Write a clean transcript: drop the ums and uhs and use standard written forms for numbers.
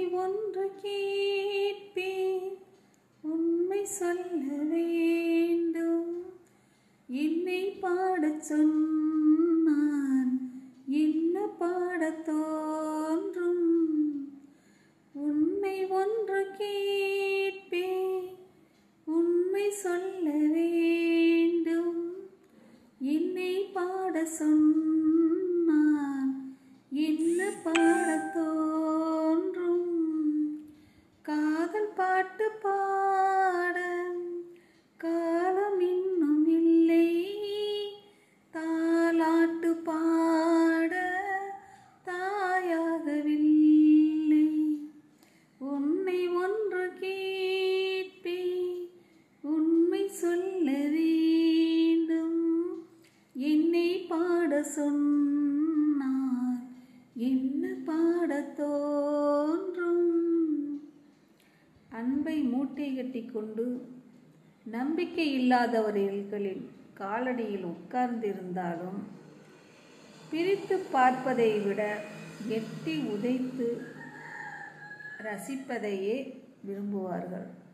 ஒன்று கேட்பேன், உண்மை சொல்ல வேண்டும். என்னை பாடச் சொன்னான், என்ன பாடத் தோன்றும்? உன்னை ஒன்று கேட்பேன், உண்மை சொல்ல வேண்டும். என்னை பாடச் சொன்னான், என்ன பாடத் தோன்றும்? காதல் பாட்டு பாட காலம் இன்னும் இல்லை, தாலாட்டு பாட தாயாகவில்லை. உன்னை ஒன்று கேட்பேன், உண்மை சொல்ல வேண்டும். என்னை பாட சொன்னார், என்ன பாடத் தோன்றும்? அன்பை மூட்டை கட்டி கொண்டு நம்பிக்கை இல்லாதவர்களின் காலடியில் உட்கார்ந்திருந்தாலும் பிரித்து பார்ப்பதை விட எட்டி உதைத்து ரசிப்பதையே விரும்புவார்கள்.